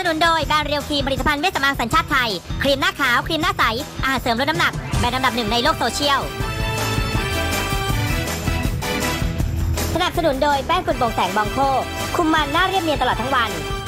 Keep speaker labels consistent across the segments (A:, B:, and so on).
A: นุนโดยแบรนด์เรียวครีมผลิตภัณฑ์เวชภัณฑ์สัญชาติไทยครีมหน้าขาวครีมหน้าใสอาหารเสริมลดน้ำหนักแบรนด์อันดับ 1ในโลกโซเชียลสนับสนุนโดยแป้งฝุ่นโปร่งแสงบองโคคุมมันหน้าเรียบเนียนตลอดทั้งวัน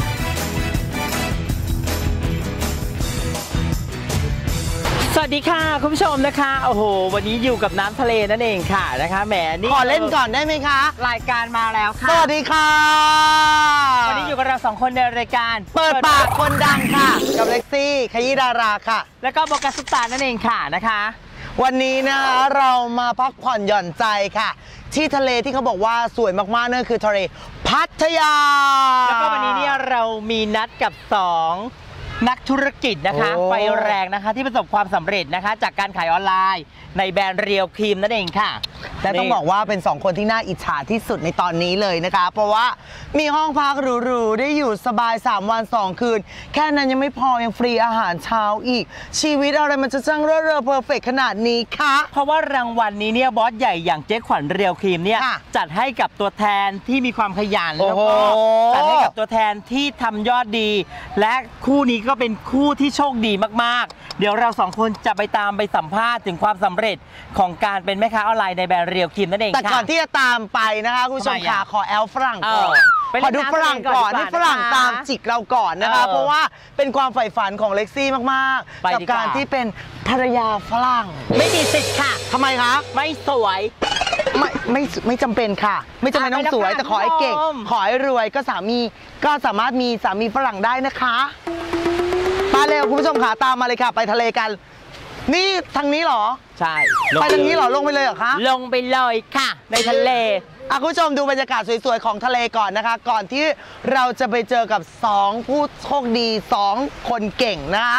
B: สวัสดีค่ะคุณผู้ชมนะคะโอ้โหวันนี้อยู่กับน้ำทะเลนั่นเองค่ะนะคะแหมนี่
C: ขอเล่นก่อนได้ไหมคะ
B: รายการมาแล้วค่ะ
C: สวัสดีค่ะ
B: วันนี้อยู่กับเรา2คนในรายการ
C: เปิดปากคนดังค่ะกับเล็กซี่ขยี้ดาราค่ะ
B: แล้วก็โบกัสซุปตานั่นเองค่ะนะคะ
C: วันนี้นะคะเรามาพักผ่อนหย่อนใจค่ะที่ทะเลที่เขาบอกว่าสวยมากๆนั่นคือทะเลพัทยา
B: แล้วก็วันนี้เนี่ยเรามีนัดกับ2นักธุรกิจนะคะไฟแรงนะคะที่ประสบความสำเร็จนะคะจากการขายออนไลน์ในแบรนด์เรียวครีมนั่นเองค่ะ
C: และต้องบอกว่าเป็น2คนที่น่าอิจฉาที่สุดในตอนนี้เลยนะคะเพราะว่ามีห้องพักหรูๆได้อยู่สบาย3วัน2คืนแค่นั้นยังไม่พอยังฟรีอาหารเช้าอีกชีวิตอะไรมันจะช่างเร่อเพอร์เฟกต์ขนาดนี้คะ
B: เพราะว่ารางวัลนี้เนี่ยบอสใหญ่อย่างเจ๊ขวัญเรียวครีมเนี่ยจัดให้กับตัวแทนที่มีความขยันแล้วก็จัดให้กับตัวแทนที่ทำยอดดีและคู่นี้ก็เป็นคู่ที่โชคดีมากๆเดี๋ยวเรา2คนจะไปตามไปสัมภาษณ์ถึงความสำเร็จของการเป็นแม่ค้าออนไลน์ในแบรนด์เรียวครีมนั่นเองค่ะ
C: แต่ก่อนที่จะตามไปนะคะคุณผู้ชมค่ะขอแอลฝรั่งก่อนขอดูฝรั่งก่อนให้ฝรั่งตามจิกเราก่อนนะคะเพราะว่าเป็นความใฝ่ฝันของเล็กซี่มากๆกับการที่เป็นภรรยาฝรั่ง
B: ไม่มีสิทธิ์ค่ะ
C: ทำไมคะ
B: ไม่สวย
C: ไม่จำเป็นค่ะไม่จำเป็นต้องสวยแต่ขอให้เก่งขอให้รวยก็สามีก็สามารถมีสามีฝรั่งได้นะคะมาเร็วคุณผู้ชมค่ะตามมาเลยค่ะไปทะเลกันนี่ทางนี้เหรอ
B: ใช่
C: ไปทางนี้เหรอลงไปเลยเหรอคะ
B: ลงไปเลยค่ะในทะเล
C: คุณผู้ชมดูบรรยากาศสวยๆของทะเลก่อนนะคะก่อนที่เราจะไปเจอกับ2ผู้โชคดี2คนเก่งนะคะ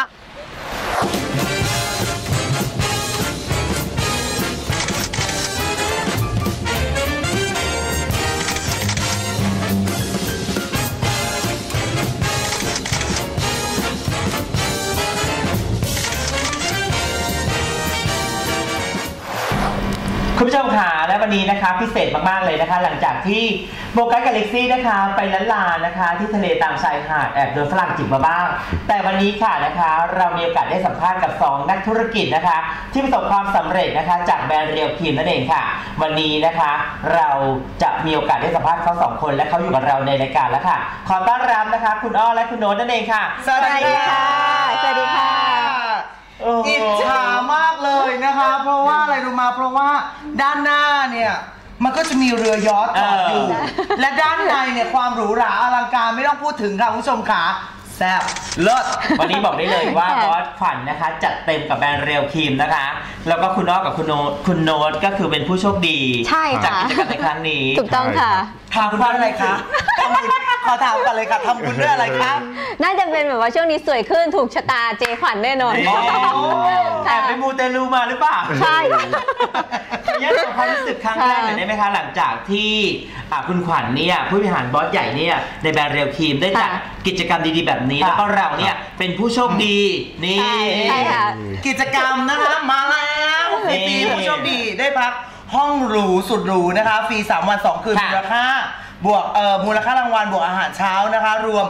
B: คุณผู้ชมค่ะและวันนี้นะคะพิเศษมากๆเลยนะคะหลังจากที่โบกัสกับเล็กซี่นะคะไปล้านลานะคะที่ทะเลตามชายหาดแอบโดนฝรั่งจิกมาบ้างแต่วันนี้ค่ะนะคะเรามีโอกาสได้สัมภาษณ์กับ2นักธุรกิจนะคะที่ประสบความสำเร็จนะคะจากแบรนด์เรียวครีมนั่นเองค่ะวันนี้นะคะเราจะมีโอกาสได้สัมภาษณ์เขา2คนและเขาอยู่กับเราในรายการแล้วค่ะขอต้อนรับนะคะคุณอ้อและคุณโน้ตนั่นเองค่ะ
C: สวัสดีค่ะ
A: สวัสดีค่ะ
C: อิจฉามากเลยนะคะเพราะว่าอะไรรู้มาเพราะว่าด้านหน้าเนี่ยมันก็จะมีเรือยอชต์จอดอยู่และด้านในเนี่ยความหรูหราอลังการไม่ต้องพูดถึงค่ะคุณผู้ชมค่ะแซ่บเลิศ
B: วันนี้บอกได้เลยว่าบอสขวัญนะคะจัดเต็มกับแบรนด์เรียวครีมนะคะแล้วก็คุณอ้อกับคุณโน้ตก็คือเป็นผู้โชคดีจากกิจกรรมในครั้งนี้
A: ถูกต้องค่ะ
C: ทำบุญด้วยอะไรคะขอถามกันเลยค่ะทำบุญด้วยอะไรคะ
A: น่าจะเป็นแบบว่าช่วงนี้สวยขึ้นถูกชะตาเจขวัญแน่นอน
B: แอบไปมูเตลูมาหรือเปล่า
A: ใช่
B: ยังจำความรู้สึกครั้งแรกหน่อยได้ไหมคะหลังจากที่คุณขวัญเนี่ยผู้บริหารบอสใหญ่เนี่ยในแบรนด์เรียวครีมได้จัดกิจกรรมดีๆแบบนี้แล้วก็เราเนี่ยเป็นผู้โชคดีนี่
C: กิจกรรมนะคะมาแล้วฟรีผู้โชคดีได้พักห้องหรูสุดหรูนะคะฟรี3วัน2คืนมูลค่าบวกมูลค่ารางวัลบวกอาหารเช้านะคะรวม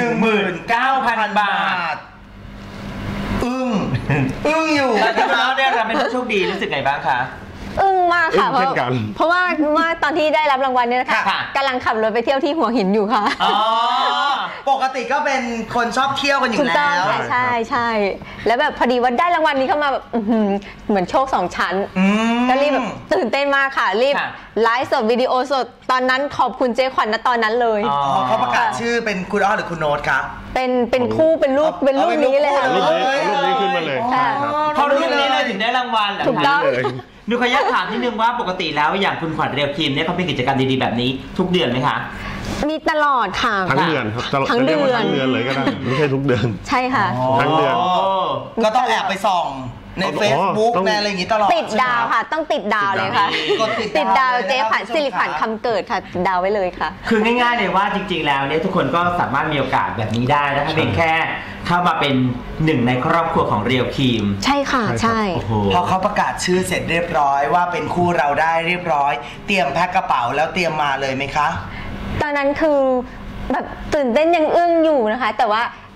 C: 19,000 บาทอึ้งอยู่
B: แล้วได้รับเป็นผู้โชคดีรู้สึกไงบ้างคะ
A: อึ้งมากค่ะเพราะว่าตอนที่ได้รับรางวัลเนี่ยนะคะกำลังขับรถไปเที่ยวที่หัวหินอยู่ค่ะ
C: ปกติก็เป็นคนชอบเที่ยวกันอยู่แล้ว
A: ใช่แล้วแบบพอดีว่าได้รางวัลนี้เข้ามาแบบเหมือนโชค2ชั้นก็รีบแบบตื่นเต้นมากค่ะรีบไลฟ์สดวิดีโอสดตอนนั้นขอบคุณเจ๊ขวัญณตอนนั้นเลย
C: เขาประกาศชื่อเป็นคุณอ้อหรือคุณโน้ตครับ
A: เป็นคู่เป็นรูปนี้เลยค่ะ
D: รูปนี้ขึ้นมาเลย
B: พอรูปนี้เลยถึงได้รางวัล
A: ถูกต้อง
B: ดูขออนุญาตถามนิดนึงว่าปกติแล้วอย่างคุณขวัญเรียวครีมเนี่ยเขาเป็นกิจกรรมดีๆแบบนี้ทุกเดือนไหมคะ
A: มีตลอดค่ะ
D: ทั้งเดือนครับทั้งเดือนเลยก็ได้ไม่ใช่ทุกเดือน
A: ใช่ค่ะ
D: ทั้งเดือน
C: ก็ต้องแอบไปส่องใน Facebook ในอะไรอย่างนี้ตลอด
A: ติดดาวค่ะต้องติดดาวเลยค่ะติดดาวเจ๊ขวัญสิริขวัญคำเกิดค่ะดาวไว้เลยค่ะ
B: คือง่ายๆเลยว่าจริงๆแล้วเนี่ยทุกคนก็สามารถมีโอกาสแบบนี้ได้นะคะเพียงแค่เข้ามาเป็น1ในครอบครัวของเรียวครีม
A: ใช่ค่ะใช่
C: พอเขาประกาศชื่อเสร็จเรียบร้อยว่าเป็นคู่เราได้เรียบร้อยเตรียมแพ็คกระเป๋าแล้วเตรียมมาเลยไหมคะ
A: ตอนนั้นคือแบบตื่นเต้นยังอึ้งอยู่นะคะแต่ว่า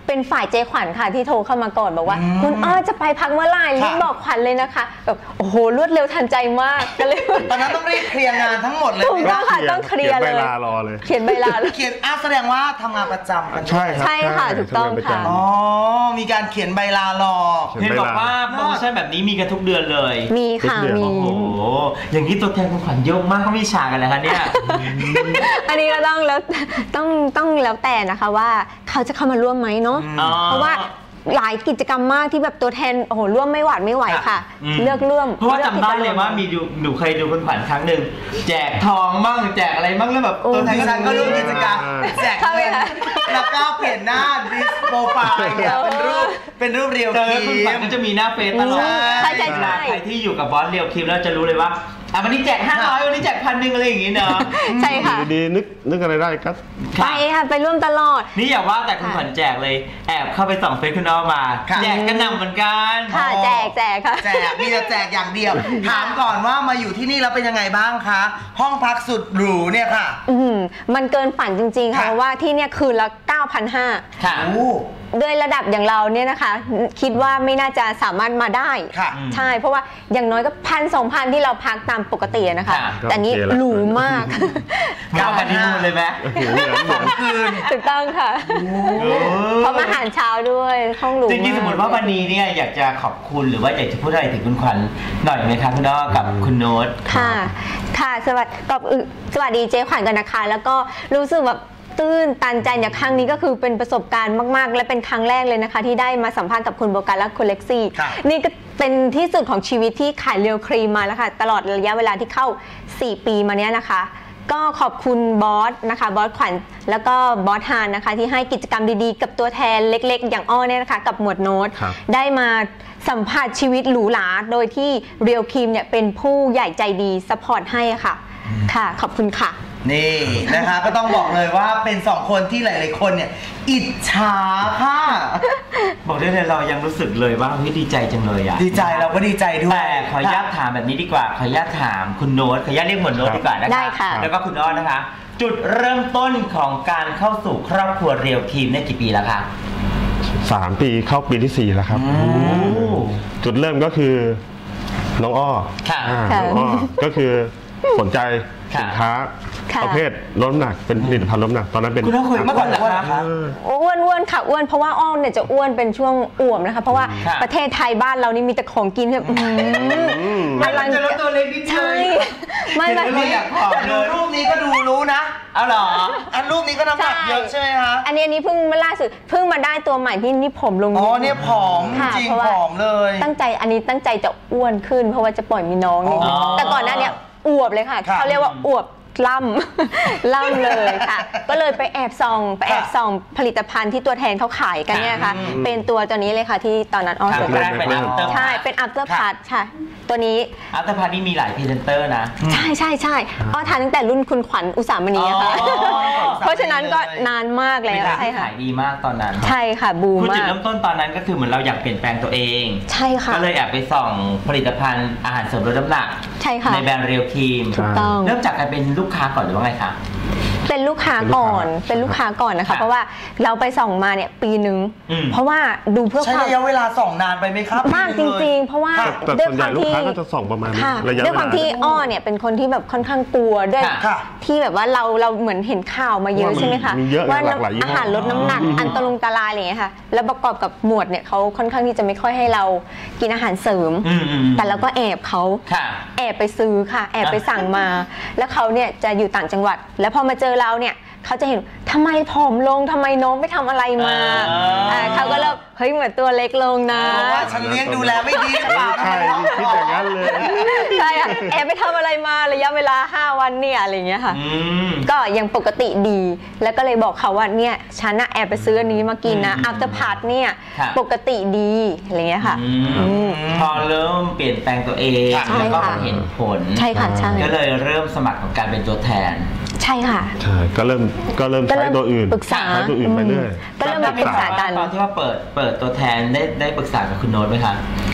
A: เป็นฝ่ายเจ๊ขวัญค่ะที่โทรเข้ามาก่อนบอกว่าคุณอ้อจะไปพักเมื่อไหร่รีบบอกขวัญเลยนะคะแบบโอ้โหรวดเร็วทันใจมากก็เลย
C: ตอนนั้นต้องรีบเคลียร์งานทั้งหมดเลย
A: ถูกต้องค่ะต้องเคลียร์เลย
D: เขียนใบลารอเลย
A: เขียนใบลา
C: เขียนแสดงว่าทำงานประจำกัน
D: ใช่ครับ
A: ใช่ค่ะถูกต้องค่ะ
C: อ๋อมีการเขียนใบลารอ
B: เห็นบอกว่าโปรโมชั่นแบบนี้มีกันทุกเดือนเลย
A: มีค่ะมี
B: โอ้โหอย่างนี้ตัวแทนคุณขวัญเยอะมากเขามีฉากกันแล้วคะเนี่ย
A: อันนี้ก็ต้องแล้วแล้วแต่นะคะว่าเขาจะเข้ามาร่วมไหมเนาะเพราะว่าหลายกิจกรรมมากที่แบบตัวแทนโอ้โหร่วมไม่หวาดไม่ไหวค่ะ เลือกร่วม
B: เพราะว่าจำได้เลยว่ามีหนูเคยดูคุณขวัญครั้งหนึ่งแจกทองบ้างแจกอะไรบ้างแล้วแบบตัวแทน
C: ดิฉันก็ร่วมกิจกรรมแจกเงินแล้วก็เปลี่ยนหน้าดิสโปรไฟล์เนี่ยเป็นรูปเรียว
B: เจอ
C: คี
B: คุณขวัญก็จะมีหน้าเฟซตลอด
A: ใช่
B: เวลาใครที่อยู่กับบอสเรียวคิมแล้วจะรู้เลยว่าวันนี้แจก500วันนี้แจก1,000อะไรอย่างงี้เนาะ
A: ใช่ค่ะ
D: ดีๆนึกอะไรได้ก็
A: ไปค่ะไปร่วมตลอด
B: นี่อย่าว่าแต่คุณขวัญแจกเลยแอบเข้าไปส่องเฟซคุณอ้อมาแจกกระหน่ำเหมือนกัน
A: ค่ะแจกค่ะ
C: แจกมีแต่แจกอย่างเดียวถามก่อนว่ามาอยู่ที่นี่แล้วเป็นยังไงบ้างคะห้องพักสุดหรูเนี่ยค่ะ
A: มันเกินฝันจริงๆค่ะ
C: ค่ะ
A: เพราะว่าที่เนี่ยคืนละ 9,500
B: ค่ะ
A: ด้วยระดับอย่างเราเนี่ยนะคะ คิดว่าไม่น่าจะสามารถมาได้
C: ค่ะ
A: ใช่เพราะว่าอย่างน้อยก็1,000-2,000ที่เราพักตามปกตินะคะ
B: ค่ะ
A: แต่นี้หรูมาก
B: มาเอากันที่นู่นเลยไหม
C: คืน
A: ถูกต้องค่ะเพราะมาอาหารเช้าด้วยห้องหรู
B: จริงๆสมมติว่าวันนี้เนี่ยอยากจะขอบคุณหรือว่าอยากจะพูดอะไรถึงคุณขวัญหน่อยไหมคะคุณอ้อกับคุณโน้ต
A: ค่ะสวัสดีเจ๊ขวัญกันนะคะ แล้วก็รู้สึกแบบตื้นตันใจอย่างครั้งนี้ก็คือเป็นประสบการณ์มากๆและเป็นครั้งแรกเลยนะคะที่ได้มาสัมภาษณ์กับคุณโบกัสและคุณเล็กซี่นี่ก็เป็นที่สุดของชีวิตที่ขายเรียวครีมมาแล้วค่ะตลอดระยะเวลาที่เข้า4 ปีมาเนี้ยนะคะก็ขอบคุณบอสนะคะบอสขวัญแล้วก็บอสฮานนะคะที่ให้กิจกรรมดีๆกับตัวแทนเล็กๆอย่างอ้อเนี่ยนะคะกับหมวดโน้ตได้มาสัมผัสชีวิตหรูหราโดยที่เรียวครีมเนี่ยเป็นผู้ใหญ่ใจดีซัพพอร์ตให้ค่ะขอบคุณค่ะ
C: นี่นะคะก็ต้องบอกเลยว่าเป็น2คนที่หลายๆคนเนี่ยอิจฉาค่ะ
B: บอกได้เลยเรายังรู้สึกเลยว่าดีใจจังเลยอะ
C: ดีใจเราก็ดีใจด้วย
B: แต่ขออนุญาตถามแบบนี้ดีกว่าขออนุญาตถามคุณโน้ตขออนุญาตเรียกหมวดโน้ตดีกว่านะคะ
A: ได้ค่ะ
B: แล้วก็คุณอ้อนะคะ จุดเริ่มต้นของการเข้าสู่ครอบครัวเรียวครีมเนี่ยกี่ปีแล้วคะ
D: 3 ปีเข้าปีที่4แล้วครับจุดเริ่มก็คือน้องอ้อน้องอ้อก็คือสนใจสินค้าประเภทลดน้ำหนักเป็นผลิตภัณฑ์ลดน้ำหนักตอนนั้นเป็น
B: คุณต้องคุยเมื่อก่อนเหรอคะ
A: อ้วนค่ะอ้วนเพราะว่าอ้อมเนี่ยจะอ้วนเป็นช่วงอ้วมนะคะเพราะว่าประเทศไทยบ้านเรานี่มีแต่ของกินแบบ
B: อะไรจะลดตัวเล็กนิดเดียว
A: ไม่
B: อยากผอม
C: ดูรูปนี้ก็ดูรู้นะ
B: เอาหรอ
C: อันรูปนี้ก็น้ำหนักเยอะใช่ไหมคะ
A: อันนี้เพิ่งมาล่าสุดเพิ่งมาได้ตัวใหม่ที่นี่ผมลง
C: เนี่ยผอมจริงผอมเลย
A: ตั้งใจจะอ้วนขึ้นเพราะว่าจะปล่อยมีน้องนี่แต่ก่อนหน้านี้อวบเลยค่ะเขาเรียกว่าอวบล่ำเลยค่ะก็เลยไปแอบส่องผลิตภัณฑ์ที่ตัวแทนเขาขายกันเนี่ยค่ะเป็นตัวนี้เลยค่ะที่ตอนนั้นอ้อสนใจใช่เป็น After Part ใช่ตัวนี้
B: After Part นี่มีหลายพรีเซนเตอร์นะ
A: ใช่อ้อทานตั้งแต่รุ่นคุณขวัญอุสามณีค่ะเพราะฉะนั้นก็นานมากแล้ว
B: ใช่ค่ะขายดีมากตอนนั้น
A: ใช่ค่ะบูมมาก
B: จุดเริ่มต้นตอนนั้นก็คือเหมือนเราอยากเปลี่ยนแปลงตัวเอง
A: ใช่ค่ะ
B: ก็เลยแอบไปส่องผลิตภัณฑ์อาหารเสริมลดน้ำหนัก
A: ใช่ค่ะ
B: ในแบรนด์เรียวครีม
A: ถูกต้อง
B: เริ่มจากการเป็นลูกค้าก่อนหรือว่าไงคะ
A: เป็นลูกค้าก่อนนะคะเพราะว่าเราไปส่องมาเนี่ยปีนึงเพราะว่าดูเพื่อ
C: ใช้ระยะเวลาส่องนานไปไหมครับ
A: มากจริงๆเพราะว่า
D: ด้วยความที่ลูกค้าก็จะส่องประมาณระยะเวลา
A: ด้วยความที่อ้อเนี่ยเป็นคนที่แบบค่อนข้างกลัวด้วยที่แบบว่าเราเหมือนเห็นข่าวมาเยอะใช่ไหมคะว่าอาหารลดน้ำหนักอันตรายอะไรอย่างเงี้ยค่ะแล้วประกอบกับหมวดเนี่ยเขาค่อนข้างที่จะไม่ค่อยให้เรากินอาหารเสริมแต่เราก็แอบเขาแอบไปซื้อค่ะแอบไปสั่งมาแล้วเขาเนี่ยจะอยู่ต่างจังหวัดแล้วพอมาเจอเราเนี่ยเขาจะเห็นทำไมผอมลงทำไมน้องไปทำอะไรมาเขาก็เริ่มเฮ้ยเหมือนตัวเล็กลงนะ
C: ว่าฉันเลี้ยงดูแลไม่ดีหรือเปล่า
D: ใช่คิดอย่างนั้นเลย
A: ใช่ค่ะแอบไปทำอะไรมาระยะเวลา5 วันเนี่ยอะไรเงี้ยค่ะก็ยังปกติดีแล้วก็เลยบอกเขาว่าเนี่ยฉันน่ะแอบไปซื้ออันนี้มากินนะ After Part เนี่ยปกติดีอะไรเงี้ยค่ะ
B: พอเริ่มเปลี่ยนแปลงตัวเองแล้วก็เห็นผล
A: ใช่ค่ะใช่
B: ก็เลยเริ่มสมัครของการเป็นตัวแทน
A: ใช่ค่ะ
D: ใช่ก็เริ่มใช้ตัวอื่น
A: ปรึกษา
D: ตัวอื่นไปเรื่อย
A: ก็เริ่มปรึกษากัน
B: ตอนที่ว่าเปิดตัวแทนได้ปรึกษากับคุณโน้ตไหมคะ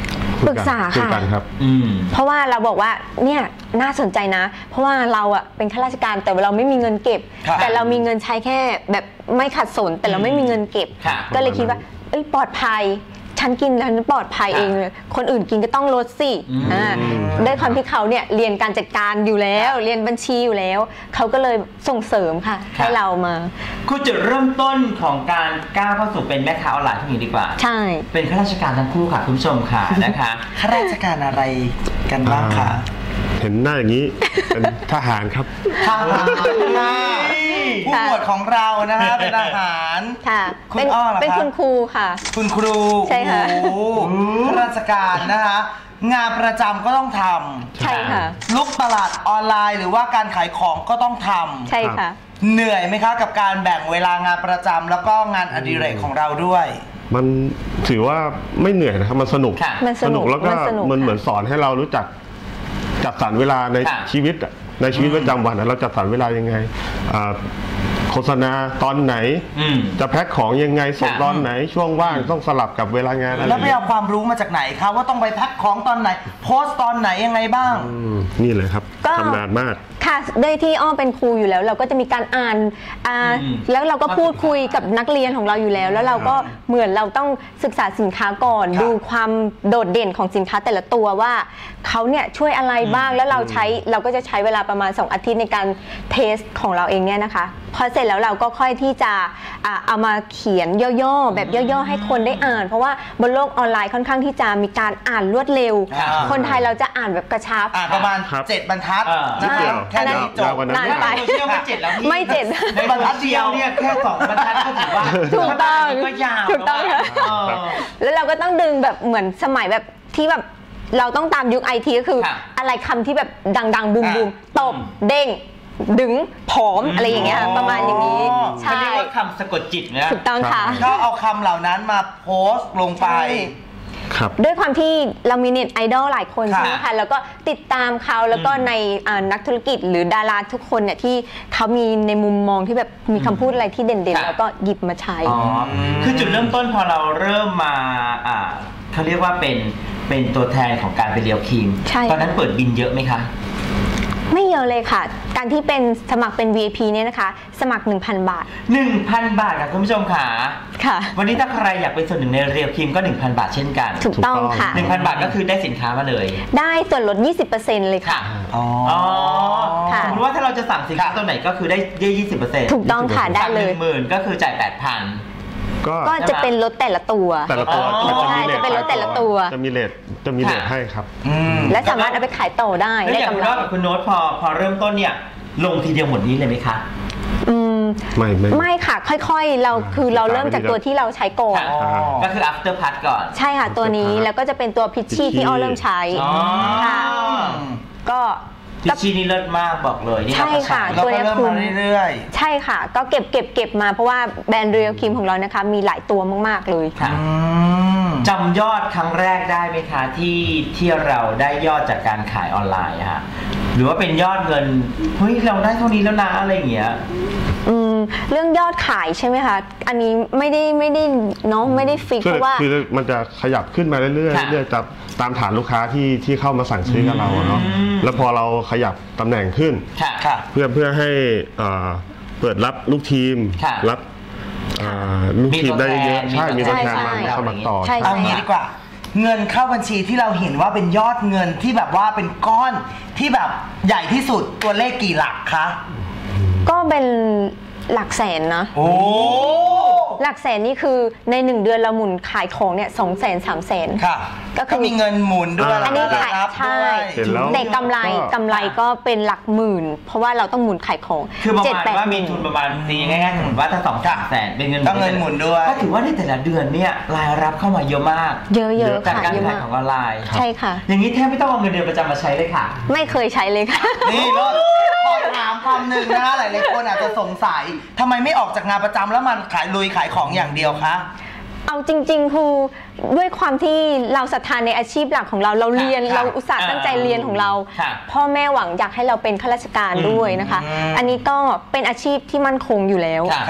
A: ปรึกษา
D: คุย
A: ค่ะ
D: กันครับ
A: เพราะว่าเราบอกว่าเนี่ยน่าสนใจนะ เพราะว่าเราอะเป็นข้าราชการแต่เราไม่มีเงินเก็บ
C: ครับ
A: แต่เรามีเงินใช้แค่แบบไม่ขัดสนแต่เราไม่มีเงินเก็บ
B: ค่ะ
A: ก็เลยคิดว่าปลอดภัยฉันกินแล้วฉันปลอดภัยเองเลยคนอื่นกินก็ต้องลดสิด้วยความที่เขาเนี่ยเรียนการจัดการอยู่แล้วเรียนบัญชีอยู่แล้วเขาก็เลยส่งเสริมค่ะให้เรามา
B: คือจุดเริ่มต้นของการก้าวเข้าสู่เป็นแม่ค้าออนไลน์ที่นี้ดีกว่า
A: ใช่
B: เป็นข้าราชการทั้งคู่ค่ะคุณผู้ชมค่ะ นะคะ
C: ข้าราชการอะไรกันบ้างคะ
D: เห็นหน้าอย่างนี้เป็นทหารครับ
C: ทหารผู้หมวดของเรานะคะเป็นทหาร
A: ค่ะ
C: คุณ
A: เป็น
C: อ้อเหรอ
A: เป็น
C: คะ
A: คุณครูค่ะ
C: คุณครู
A: ใช่ค่ะ
C: โอ้โหข้าราชการนะคะ งานประจำก็ต้องทำ
A: ใช่ค่ะ
C: ลุกตลาดออนไลน์หรือว่าการขายของก็ต้องทำ
A: ใช่ค่ะ
C: เหนื่อยไหมคะกับการแบ่งเวลางานประจำแล้วก็งานอดิเรกของเราด้วย
D: มันถือว่าไม่เหนื่อยนะครับมันสนุก
B: ค่ะ
A: มันสนุก
D: แล้วก็
A: มันสนุก
D: มัน
A: ค่ะ
D: เหมือนสอนให้เรารู้จักจัดสรรเวลาใน
B: ค่ะ
D: ชีวิตอะในชีวิตประจำวันอะเราจัดสรรเวลายังไงโฆษณาตอนไหน จะแพ็คของยังไงส่ง
B: ค่ะ
D: ตอนไหนช่วงว่างต้องสลับกับเวลางานอะไร
C: แล้วไปเอาความรู้มาจากไหนคะว่าต้องไปแพ็คของตอนไหน โพสต์ตอนไหนยังไงบ้าง
D: นี่เลยครับ
A: ก็
D: ทำนานมาก
A: ค่ะด้วยที่อ้อเป็นครูอยู่แล้ว เราก็จะมีการอ่านแล้วเราก็พูดคุยกับนักเรียนของเราอยู่แล้ว แล้วเราก็เหมือนเราต้องศึกษาสินค้าก่อน
C: ครับ
A: ดูความโดดเด่นของสินค้าแต่ละตัวว่าเขาเนี่ยช่วยอะไรบ้างแล้วเราก็จะใช้เวลาประมาณ2 อาทิตย์ในการเทสของเราเองเนี่ยนะคะพอเสร็จแล้วเราก็ค่อยที่จะเอามาเขียนย่อๆแบบย่อๆให้คนได้อ่าน เพราะว่าบนโลกออนไลน์ค่อนข้างที่จะมีการอ่านรวดเร็ว
C: ครับ
A: คนไทยเราจะอ่านแบบกระชับ
C: ประมาณ
D: ครับ
C: 7 บรรทัด
D: นิดเดียว
C: แค่นี้จ
D: ยา
C: บ
D: วกว่านั้น
A: นาน
D: ไม่
A: ไป
D: ได้
B: โซเชียลไม่7แล้วพี่
A: ไม่7
B: ในบรรทัดเดียวเนี่ยแค่2 บรรทัดก็ถือว่า
A: ถูกต้อง
B: ก็ยาว
A: ถูกต้อง
B: แล้ว
A: ค่ะ
B: อะ
A: แล้วเราก็ต้องดึงแบบเหมือนสมัยแบบที่แบบเราต้องตามยุคไอทีก็คือ
B: ค่ะ
A: อะไรคำที่แบบดังๆบูมๆตบเด้งดึงผอมอะไรอย่างเงี้ยค่ะประมาณอย่างนี้
B: เขา
A: ใช่
B: เรียกว่าคำสะกดจิตนะ
A: ถูกต้องค่ะ
C: ก็เอาคำเหล่านั้นมาโพสต์ลงไป
A: ใช่
D: ครับ
A: ด้วยความที่เรามีเน็ตไอดอลหลายคน
C: ค่ะ
A: ใช่ไหมคะแล้วก็ติดตามเขาแล้วก็ในนักธุรกิจหรือดาราทุกคนเนี่ยที่เขามีในมุมมองที่แบบมีคำพูดอะไรที่เด่น
B: ค่ะ
A: ๆ แล้วก็หยิบมาใช้
B: อ๋อคือจุดเริ่มต้นพอเราเริ่มมาเขาเรียกว่าเป็นตัวแทนของการไปเรียวครีม
A: ใช่
B: ตอนนั้นเปิดบินเยอะไหมคะ
A: ไม่เยอะเลยค่ะ การที่เป็นสมัครเป็น VIP เนี่ยนะคะ สมัคร 1,000 บาท
B: 1,000 บาทค่ะคุณผู้ชมค่ะ
A: ค่ะ
B: วันนี้ถ้าใครอยากเป็นส่วนหนึ่งในเรียวครีมก็ 1,000 บาทเช่นกัน
A: ถูกต้องค่ะ
B: 1,000 บาทก็คือได้สินค้ามาเลย
A: ได้ส่วนลด 20% เลยค่ะ
C: อ๋อ
A: ค่ะ
B: สมมติว่าถ้าเราจะสั่งสินค้าตัวไหนก็คือได้ 20%
A: ถูกต้องค่ะ ได้เลย
B: สั่ง10,000ก็คือจ่าย 8,000
A: ก็จะเป็นลดแต่ละตัว
D: แต่ละตัว
B: อ๋อ
D: มันจะมี
A: ใช่จะเป็นรถแต่ละตัว
D: จะมีเลทให้ครับ
A: และสามารถเอาไปขายต่อได้
B: แล้ว
A: ได้
B: อย่าง
A: กำ
B: คุณ
A: ไร
B: ว่ากับคุณโน้ตพอเริ่มต้นเนี่ยลงทีเดียวหมดนี้เลยไหมคะ
A: ไม่ค่ะ ค่อยๆ เราเริ่มจากตัวที่เราใช้ก่อน
B: ค่ะก็คือ after part ก่อน
A: ใช่ค่ะตัวนี้แล้วก็จะเป็นตัวพิชชี่ที่อ้อเริ่มใช้
B: อ๋อ
A: ค่ะก็
B: พิชชี่นี่เลิศมากบอกเลยนี่
A: ใช่ค่ะ
C: เราก็เริ่มมาเรื่อย
A: ใช่ค่ะ ก็เก็บมาเพราะว่าแบรนด์เรียลครีมของเรานะคะมีหลายตัวมากๆเลย
B: ค่ะ
C: ๆ
B: จำยอดครั้งแรกได้ไหมคะที่เราได้ยอดจากการขายออนไลน์อะฮะหรือว่าเป็นยอดเงินเฮ้ยเราได้เท่านี้แล้วนะอะไรอย่างเงี้ย
A: เรื่องยอดขายใช่ไหมคะอันนี้ไม่ได้เนาะไม่ได้ฟิกเพราะว่า
D: คือมันจะขยับขึ้นมาเรื่อย
B: ค่ะ
D: ๆเรื่อยๆตามฐานลูกค้าที่เข้ามาสั่งซื้อกับเราอะเนาะแล้วพอเราขยับตำแหน่งขึ้น
B: ค่ะ
D: เพื่อให้เปิดรับลูกทีม
B: ค่ะ
D: รับลูกทีมได้เยอะ
B: มี
D: ใช่มีตัวแทน
A: ใช่
D: มาสมัครต่อ
A: ใช่
C: เอางี้ดีกว่า เงินเข้าบัญชีที่เราเห็นว่าเป็นยอดเงินที่แบบว่าเป็นก้อนที่แบบใหญ่ที่สุดตัวเลขกี่หลักคะ
A: ก็เป็นหลักแสนนะ
C: โอ้
A: หลักแสนนี่คือใน1 เดือนเราหมุนขายของเนี่ย200,000 300,000
C: ค่ะ
A: ก็คือ
C: มีเงินหมุนด้วย
A: อันนี้
C: แล้วก็
A: ขาย
C: รับ
A: ใช่
C: ด้วย
D: เห็นแล้ว
A: แต่กำไรก็เป็นหลักหมื่น เพราะว่าเราต้องหมุนขายของ
B: คือประมาณ
A: 7-8
B: ว่ามีทุนประมาณตีง่ายๆสมมติว่าถ้า2-3 แสนเป็นเงิน
C: ต้องเงินหมุนด้วย
B: ก็ถือว่าในแต่ละเดือนเนี่ยรายรับเข้ามาเยอะมาก
A: เยอะๆ
B: จาก
A: ค่ะ
B: การ
A: เยอะ
B: ขาย
A: มาก
B: ของออนไลน์
A: ใช่ค่ะ
B: อย่างนี้แทบไม่ต้องเอาเงินเดือนประจำมาใช้เลยค่ะ
A: ไม่เคยใช้เลยค่ะ
C: นี่รถขอถามคำหนึ่งนะหลายๆคนอาจจะสงสัยทำไมไม่ออกจากงานประจำแล้วมันขายของอย่างเดียวคะ
A: เอาจริงๆคือด้วยความที่เราศรัทธาในอาชีพหลักของเราเรียน
B: ค่ะ
A: เราอุตส่าห์ตั้งใจเรียนของเรา
B: ค่ะ
A: พ่อแม่หวังอยากให้เราเป็นข้าราชการด้วยนะคะ อันนี้ก็เป็นอาชีพที่มั่นคงอยู่แล้ว
B: ค่ะ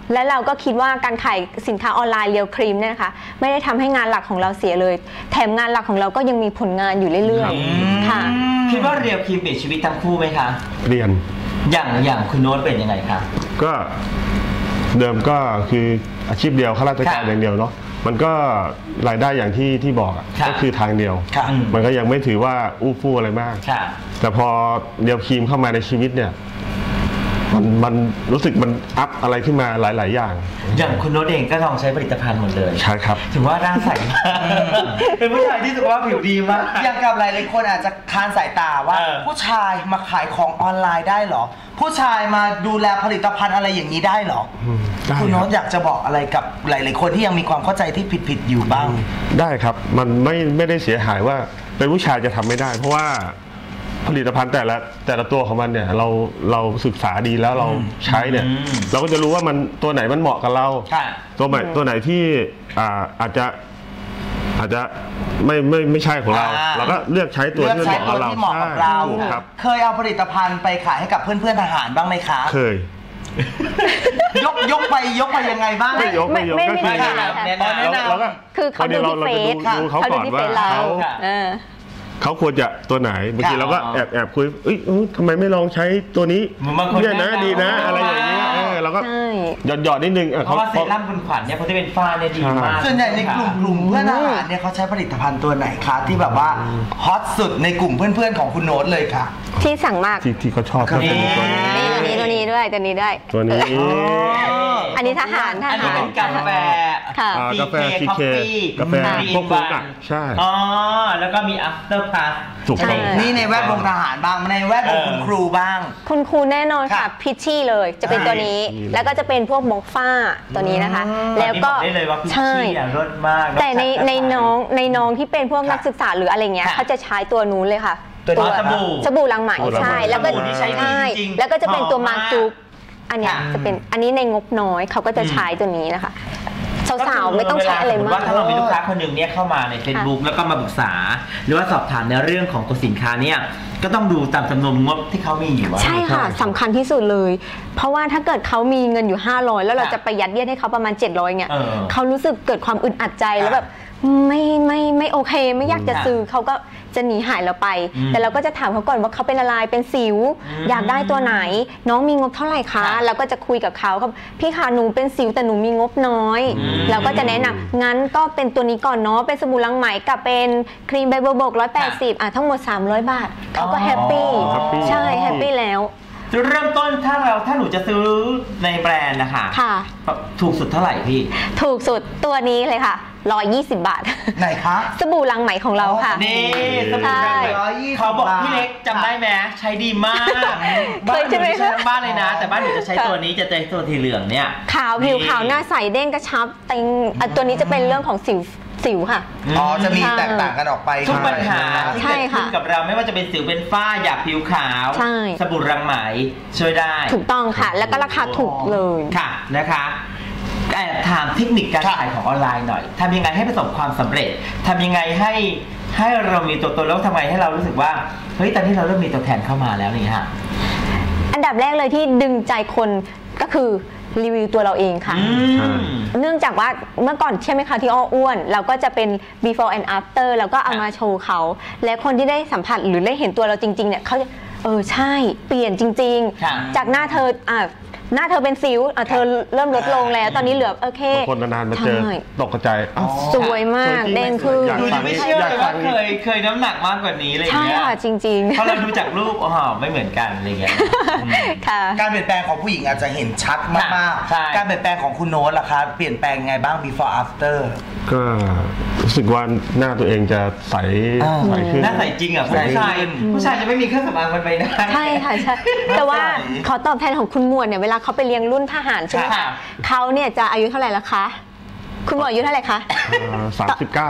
A: และเราก็คิดว่าการขายสินค้าออนไลน์เรียวครีมเนี่ยนะคะไม่ได้ทำให้งานหลักของเราเสียเลย แถมงานหลักของเราก็ยังมีผลงานอยู่เรื่อยๆค่ะ
B: คิดว่าเรียวครีมเปลี่ยนชีวิตทั้งคู่ไหมคะ
D: เปลี่ยน
B: อย่างคุณโน้ตเป็นยังไงคะ
D: ก็เดิมก็คืออาชีพเดียวข้าราชการอย่างเดียวเนาะมันก็รายได้อย่างที่บอกก็คือทางเดียวมันก็ยังไม่ถือว่าอู้ฟู่อะไรมากแต่พอเรียวครีมเข้ามาในชีวิตเนี่ยมันรู้สึกมันอัพอะไรขึ้นมาหลายๆอย่าง
B: คุณโน้ตเองก็ลองใช้ผลิตภัณฑ์หมดเลย
D: ใช่ครับ
B: ถือว่าหน้าใสมากเป็นผู้ชายที่สุขภาพผิวดีมาก
C: อย่างกับหลายๆคนอาจจะคานสายตาว่าผู้ชายมาขายของออนไลน์ได้เหรอผู้ชายมาดูแลผลิตภัณฑ์อะไรอย่างนี้ได้เหรอคุณโน้ตอยากจะบอกอะไรกับหลายๆคนที่ยังมีความเข้าใจที่ผิดๆอยู่บ้าง
D: ได้ครับมันไม่ได้เสียหายว่าเป็นผู้ชายจะทำไม่ได้เพราะว่าผลิตภัณฑ์แต่ละตัวของมันเนี่ยเราศึกษาดีแล้วเราใช้เนี่ยเราก็จะรู้ว่ามันตัวไหนมันเหมาะกับเราตัวไหนที่อาจจะไม่ใช่ของเราเราก็เลือกใช้ตัวที่เหมาะกับเรา
C: ครับเคยเอาผลิตภัณฑ์ไปขายให้กับเพื่อนๆทหารบ้างไหมคะ
D: เคย
C: ยกไปยังไงบ้าง
D: ไม่ยกก็คือ
A: แล้วก็คือเขาดูที่เฟซ
D: เขาก่อนว่าเขาควรจะตัวไหนบางทีเราก็แอบคุยทำไมไม่ลองใช้ตัวนี้เนี่ยนะดีนะอะไรอย่างเงี้ยเราก็หยอดนิดนึง
B: เพราะว่าเซรั่มคุณขวัญเนี่ยเขาจะเป็นฝ้าเนี่ยดีมาก
C: ส่วนใหญ่ในกลุ่มเพื่อนอาหารเนี่ยเขาใช้ผลิตภัณฑ์ตัวไหนคะที่แบบว่าฮอตสุดในกลุ่มเพื่อนๆของคุณโน้ตเลยค่ะ
A: ที่สั่งมาก
D: ที่เขาชอบตัวนี้
A: ตัวนี้ด้วยตัวนี้อันนี้ทหาร
B: อันนี้เป็นกาแฟ
D: กาแฟCKกาแฟพวกพวกใช่
B: แล้วก็มี after pass
D: ถูกต้อง
C: นี่ในแวดวงทหารบ้างในแวดวงคุณครูบ้าง
A: คุณครูแน่นอนค่ะพิชชี่เลยจะเป็นตัวนี้แล้วก็จะเป็นพวกมกฟ้าตัวนี้นะคะแล้วก็
B: ใช่
A: แต่ในน้องที่เป็นพวกนักศึกษาหรืออะไรเงี้ยเขาจะใช้ตัวนู้นเลยค่ะ
B: ตัว
A: สบู่ลังไหมใช่แล้วก็แล้วก็จะเป็นตัวมาจุ๊บอันนี้จะเป็นอันนี้ในงบน้อยเขาก็จะใช้ตัวนี้นะคะสาวๆไม่ต้องใช้อะไรมาก
B: ว่าถ้าเรามีลูกค้าคนหนึ่งเนี่ยเข้ามาใน Facebook แล้วก็มาปรึกษาหรือว่าสอบถามในเรื่องของตัวสินค้าเนี่ยก็ต้องดูตามจำนวนงบที่เขามีอยู่
A: ใช่ค่ะสำคัญที่สุดเลยเพราะว่าถ้าเกิดเขามีเงินอยู่500แล้วเราจะไปยัดเยียดให้เขาประมาณ700เนี่ยเขารู้สึกเกิดความอึดอัดใจแล้วแบบไม่โอเคไม่อยากจะซื้อเขาก็จะหนีหายเราไปแต่เราก็จะถามเขาก่อนว่าเขาเป็นอะไรเป็นสิวอยากได้ตัวไหนน้องมีงบเท่าไหร่คะเราก็จะคุยกับเขาครับพี่คะหนูเป็นสิวแต่หนูมีงบน้อยเราก็จะแนะนำงั้นก็เป็นตัวนี้ก่อนเนาะเป็นสบู่ลังไหมกับเป็นครีมใบบัวบก180ทั้งหมด300 บาทเขาก็แฮปปี้ใช่แฮปปี้แล้ว
B: จุดเริ่มต้นถ้าหนูจะซื้อในแบรนด์นะคะถูกสุดเท่าไหร่พี่
A: ถูกสุดตัวนี้เลยค่ะ120 บาท
C: ไหนคะ
A: สบู่ลังไหมของเราค่ะ
B: นี่สบู่ลังไหมเขาบอกพี่เล็กจำได้ไหมใช้ดีมากบ้านหนูใช้ทั้งบ้านเลยนะแต่บ้านหนูจะใช้ตัวนี้จะเป็นตัวสีเหลืองเนี่ย
A: ขาวผิวขาวหน้าใสเด้งกระชับเต็งตัวนี้จะเป็นเรื่องของสิวค่ะ
C: จะมีแตกต่างกันออกไป
B: ทุกปัญหาที่เกิดขึ้นกับเราไม่ว่าจะเป็นสิวเป็นฝ้าอยากผิวขาวสบู่รังไหมช่วยได้
A: ถูกต้องค่ะแล้วก็ราคาถูกเลย
B: ค่ะนะคะถามเทคนิคการขายของออนไลน์หน่อยทำยังไงให้ประสบความสำเร็จทำยังไงให้เรามีตัวตนแล้วทำไงให้เรารู้สึกว่าเฮ้ยตอนที่เราเริ่มมีตัวแทนเข้ามาแล้วนี่ฮะ
A: อันดับแรกเลยที่ดึงใจคนก็คือรีวิวตัวเราเองค่ะเนื่องจากว่าเมื่อก่อนใช่ไหมคะที่อ้วนเราก็จะเป็น before and after แล้วก็เอามาโชว์เขาและคนที่ได้สัมผัสหรือได้เห็นตัวเราจริงๆเนี่ยเขาจะใช่เปลี่ยนจริงๆจากหน้าเธอหน้าเธอเป็นสิวเธอเริ่มลดลงแล้วตอนนี้เหลือโอเค
D: คนนานๆมาเจอตกใจ
A: สวยมากเด้งขึ้น
B: ไม่เชื่อเลยว่าเคยน้ำหนักมากกว่านี้อะไรอย่างเงี้ย
A: ใช่ค่ะจริงๆ
B: เพราะเราดูจากรูปไม่เหมือนกันอะไรอย่างเงี้ย
C: การเปลี่ยนแปลงของผู้หญิงอาจจะเห็นชัดมากๆการเปลี่ยนแปลงของคุณโน้ตล่ะคะเปลี่ยนแปลงไงบ้าง before after
D: ก็รู้สึกว่าหน้าตัวเองจะใสขึ้น
B: หน้าใสจริงอ่ะผู้ชายจะไม่มีเครื่องสำอางบนใบหน้า
A: ใช่ค่ะใช่แต่ว่าขอตอบแทนของคุณมวลเนี่ยเวลาเขาไปเลี้ยงรุ่นทหารใช่ไหมคะเขาเนี่ยจะอายุเท่าไหร่ละคะคุณหมออายุเท่าไหร่คะ
D: 39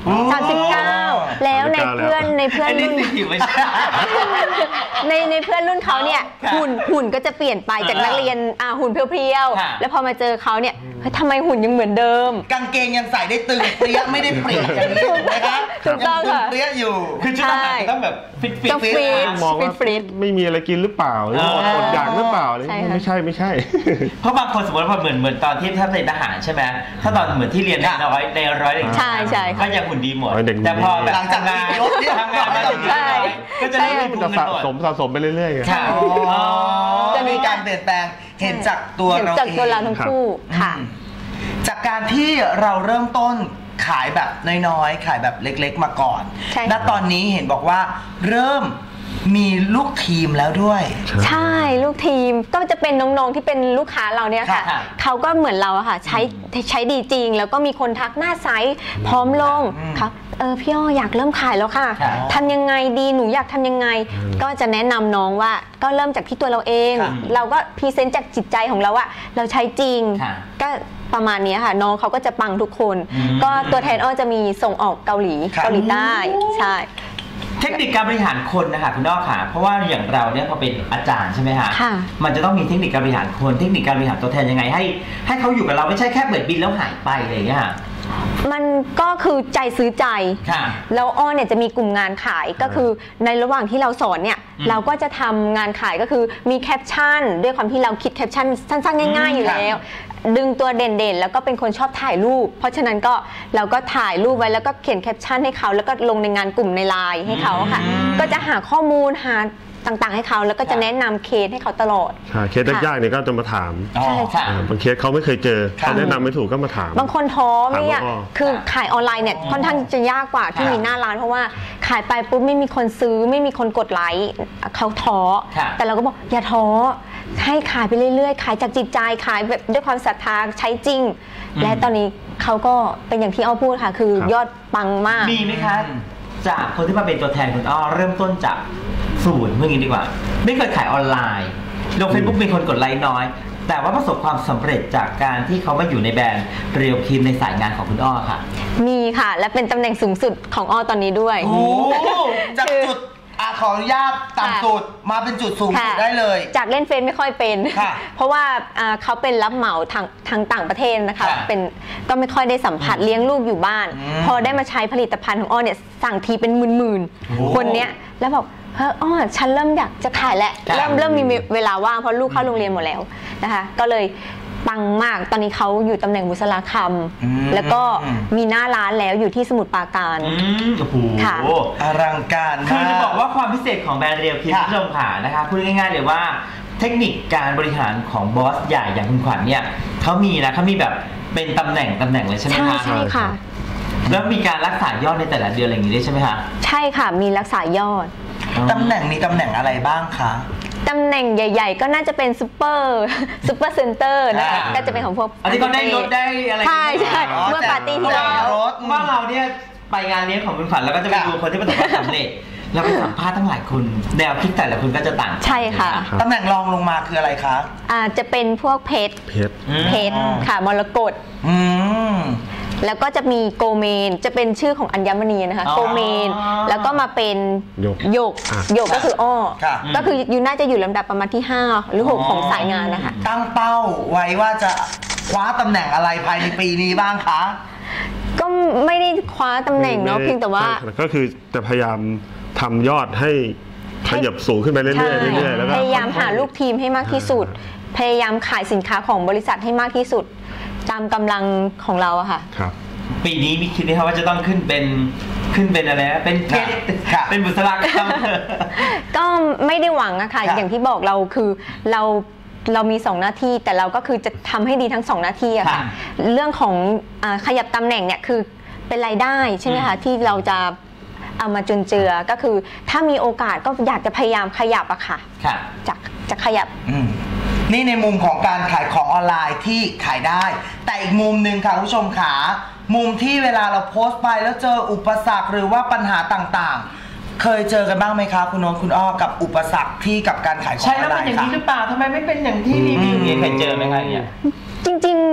A: 39แล้วในเพื่อนรุ่น
B: ไม่ใช่
A: ในเพื่อนรุ่นเขาเนี่ยหุ่นก็จะเปลี่ยนไปจากนักเรียนหุ่นเพียวๆแล้วพอมาเจอเขาเนี่ยทำไมหุ่นยังเหมือนเดิม
C: กางเกงยังใส่ได้ตึงเปรี้ยไม่ได้เปรี้ยอย่างนี้ถูกไหมคะ
A: ถูกต้องค่ะ
C: เปรี้ยอยู่
B: คือชุดอาหารต้องแบบฟิต
D: มองว่าไม่มีอะไรกินหรือเปล่าหรืออดอยากหรือเปล่าไม่ใช่
B: เพราะบางคนสมมติว่าเหมือนตอนที่ถ้าเป็นทหารใช่ไหมถ้าตอนเหมือนที่เรียนในร้อย
A: ใช่
B: ก็ยังหุ่นดีหมดแต่พอแบบ
C: หลังจากงาน
B: ทำงานมาถึงก็จะเริ่มมี
D: สะสมไปเรื่อยๆ
B: ค่ะ
C: จะมีการเปลี่ยนแปลงเห็นจากตัวเรา
A: ทั้งคู่ค่ะ
C: จากการที่เราเริ่มต้นขายแบบน้อยๆขายแบบเล็กๆมาก่อนณตอนนี้เห็นบอกว่าเริ่มมีลูกทีมแล้วด้วย
A: ใช่ลูกทีมก็จะเป็นน้องๆที่เป็นลูกค้าเราเนี่ยค่ะเขาก็เหมือนเราอะค่ะใช้ดีจริงแล้วก็มีคนทักหน้าไซต์พร้อมลงครับพี่อ้ออยากเริ่มขายแล้วค่ะทำยังไงดีหนูอยากทำยังไงก็จะแนะนำน้องว่าก็เริ่มจากที่ตัวเราเองเราก็พรีเซนต์จากจิตใจของเราว่าเราใช้จริงก็ประมาณนี้ค่ะน้องเขาก็จะปังทุกคนก็ตัวแทนอ้อจะมีส่งออกเกาหลีใต้ใช่
B: เทคนิคการบริหารคนนะคะคุณอ้อค่ะเพราะว่าอย่างเราเนี่ยพอเป็นอาจารย์ใช่ไหมคะมันจะต้องมีเทคนิคการบริหารคนเทคนิคการบริหารตัวแทนยังไงให้เขาอยู่กับเราไม่ใช่แค่เปิดบินแล้วหายไปอะไรอย่างเงี้ยค่ะ
A: มันก็คือใจซื้อใจแล้วอ้อเนี่ยจะมีกลุ่มงานขายก็คือในระหว่างที่เราสอนเนี่ยเราก็จะทำงานขายก็คือมีแคปชั่นด้วยความที่เราคิดแคปชั่นสั้นๆง่ายๆอยู่แล้วดึงตัวเด่นๆแล้วก็เป็นคนชอบถ่ายรูปเพราะฉะนั้นก็เราก็ถ่ายรูปไว้แล้วก็เขียนแคปชั่นให้เขาแล้วก็ลงในงานกลุ่มในไลน์ให้เขาค่ะก็จะหาข้อมูลหาต่างๆให้เขาแล้วก็จะแนะนำเคสให้เขาตลอด
D: เคสยากๆเนี่ยก็จะมาถาม
A: ใช่ค่ะ
D: บางเคสเขาไม่เคยเจอเขาแนะนำไม่ถูกก็มาถาม
A: บางคนท้อไม่อยากคือขายออนไลน์เนี่ยค่อนข้างจะยากกว่าที่มีหน้าร้านเพราะว่าขายไปปุ๊บไม่มีคนซื้อไม่มีคนกดไลค์เขาท้อแต่เราก็บอกอย่าท้อให้ขายไปเรื่อยๆขายจากจิตใจขายแบบด้วยความศรัทธาใช้จริงและตอนนี้เขาก็เป็นอย่างที่อ้อพูดค่ะคือยอดปังมาก
B: มีไหมคะจากคนที่มาเป็นตัวแทนคุณอ้อเริ่มต้นจากศูนย์เมื่อกี้ดีกว่าไม่เคยขายออนไลน์ลง Facebook มีคนกดไลค์น้อยแต่ว่าประสบความสำเร็จจากการที่เขามาอยู่ในแบรนด์เรียวครีมในสายงานของคุณอ้อค่ะ
A: มีค่ะและเป็นตำแหน่งสูงสุดของอ้อตอนนี้ด้วย
C: โอ้จากจุดขออนุญาตต่ำสุดมาเป็นจุดสูงสุดได้เลย
A: จากเล่นเฟซไม่ค่อยเป็นเพราะว่าเขาเป็นรับเหมาทางต่างประเทศนะคะเป็นก็ไม่ค่อยได้สัมผัสเลี้ยงลูกอยู่บ้านพอได้มาใช้ผลิตภัณฑ์ของอ้อเนี่ยสั่งทีเป็นหมื่นๆคนเนี้ยแล้วบอกอ้อฉันเริ่มอยากจะขายแล้วเริ่มมีเวลาว่างเพราะลูกเข้าโรงเรียนหมดแล้วนะคะก็เลยปังมากตอนนี้เขาอยู่ตำแหน่งบุษราคำแล้วก็มีหน้าร้านแล้วอยู่ที่สมุทรปราการ
B: ค่ะ
C: อลังการ
B: คือจะบอกว่าความพิเศษของแบรนด์เรียวครีมผู้ชมค่ะนะคะพูดง่ายๆเลยว่าเทคนิคการบริหารของบอสใหญ่อย่างคุณขวัญเนี่ยเขามีแบบเป็นตำแหน่งเลยใช่ไหมคะ
A: ใช่ค่ะ
B: แล้วมีการรักษายอดในแต่ละเดือนอะไรอย่างนี้ด้วยใช่ไหมคะ
A: ใช่ค่ะมีรักษายอด
C: ตำแหน่งมีตำแหน่งอะไรบ้างคะ
A: ตำแหน่งใหญ่ๆก็น่าจะเป็นซูเปอร์เซ็นเตอร์นะคะก็จะเป็นของพวก
B: อันนี้ก็ได้รถได้อะไร
A: ใช่เมื่อปาร์ตี้ที่แล้ว
B: ว่าเราเนี่ยไปงานเลี้ยงของคุณขวัญแล้วก็จะไปดูคนที่ประสบความสำเร็จแล้วไปสัมภาษณ์ทั้งหลายคนแนวคิดแต่ละคนก็จะต่าง
A: ใช่ค่ะ
C: ตำแหน่งรองลงมาคืออะไรคะ
A: จะเป็นพวกเพชรค่ะมรกตแล้วก็จะมีโกเมนจะเป็นชื่อของอัญมณีนะคะโกเมนแล้วก็มาเป็นหยกก็คืออ้อก็คือน่าจะอยู่ลำดับประมาณที่5หรือ6ของสายงานนะคะ
C: ตั้งเป้าไว้ว่าจะคว้าตำแหน่งอะไรภายในปีนี้บ้างคะ
A: ก็ไม่ได้คว้าตำแหน่งเนาะเพียงแต่ว่า
D: ก็คือจะพยายามทำยอดให้ขยับสูงขึ้นไปเรื่อยๆแล้วก็
A: พยายามหาลูกทีมให้มากที่สุดพยายามขายสินค้าของบริษัทให้มากที่สุดตามกำลังของเราอะค่ะ
D: ครับ
B: ปีนี้มีคิดไหมครับว่าจะต้องขึ้นเป็นอะไรนะเป็นเพชรเป็นบุษราคำ
A: ก็ไม่ได้หวังอะค่ะอย่างที่บอกเราคือเรามี2หน้าที่แต่เราก็คือจะทำให้ดีทั้ง2หน้าที่อะค่ะเรื่องของขยับตำแหน่งเนี่ยคือเป็นรายได้ใช่ไหมคะที่เราจะเอามาจุนเจือก็คือถ้ามีโอกาสก็อยากจะพยายามขยับอะค่ะจะขยับ
C: นี่ในมุมของการขายของออนไลน์ที่ขายได้แต่อีกมุมหนึ่งค่ะผู้ชมขามุมที่เวลาเราโพสต์ไปแล้วเจออุปสรรคหรือว่าปัญหาต่างๆเคยเจอกันบ้างไหมคะคุณโน้ตคุณอ้อกับอุปสรรคที่กับการขายของออนไลน์
B: ใช่แล้วเป็นอย่างนี้หรือเปล่าทำไมไม่เป็นอย่างที่รีวิวเนี่ยเคยเจอไหมคะเนี่ย
A: จริง